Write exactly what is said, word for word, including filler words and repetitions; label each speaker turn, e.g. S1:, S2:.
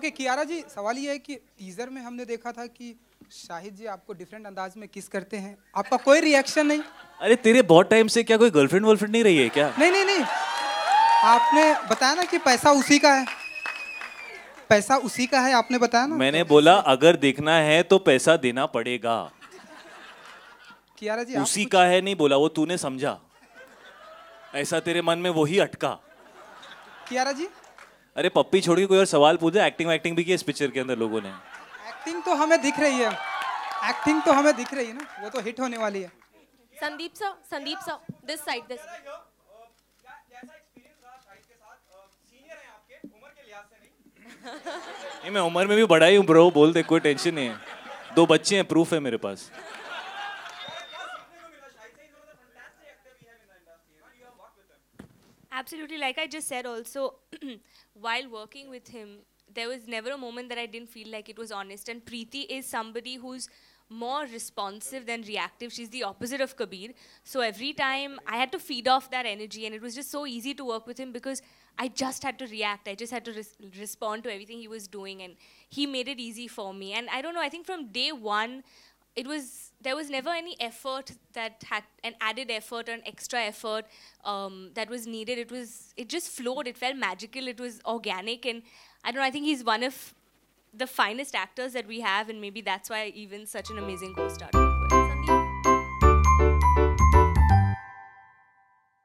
S1: Okay Kiara जी, सवाल ये है कि टीजर में हमने देखा था कि शाहिद जी आपको डिफरेंट अंदाज में किस करते हैं, आपका कोई रिएक्शन नहीं?
S2: अरे तेरे बहुत टाइम से क्या कोई गर्लफ्रेंड वर्लफ्रेंड नहीं रही है क्या?
S1: नहीं नहीं नहीं, आपने बताया ना कि पैसा उसी का है, पैसा उसी का है, आपने बताया ना।
S2: मैंने बोला अगर देखना है तो पैसा देना पड़ेगा।
S1: कियारा जी
S2: उसी का है नहीं बोला, वो तूने समझा, ऐसा तेरे मन में वही अटका।
S1: कियारा जी,
S2: अरे पप्पी छोड़ के कोई और सवाल पूछे। एक्टिंग एक्टिंग भी की इस पिक्चर के अंदर लोगों ने।
S1: एक्टिंग तो हमें दिख रही है, एक्टिंग तो हमें दिख रही है ना, वो तो हिट होने वाली है।
S3: Sandeep sir, Sandeep sir, this side, this.
S2: नहीं मैं उम्र में भी बड़ा ही हूँ ब्रो, बोल दे, कोई टेंशन नहीं है, दो बच्चे हैं, प्रूफ है मेरे पास।
S4: Absolutely, like I just said also, while working with him, there was never a moment that I didn't feel like it was honest. And Preeti is somebody who's more responsive than reactive. She's the opposite of Kabir. So every time I had to feed off that energy, and it was just so easy to work with him because I just had to react. I just had to res respond to everything he was doing, and he made it easy for me. And I don't know, I think from day one, it was, there was never any effort that had an added effort or an extra effort um, that was needed. It was, it just flowed. It felt magical. It was organic. And I don't know, I think he's one of the finest actors that we have, and maybe that's why even such an amazing co-star.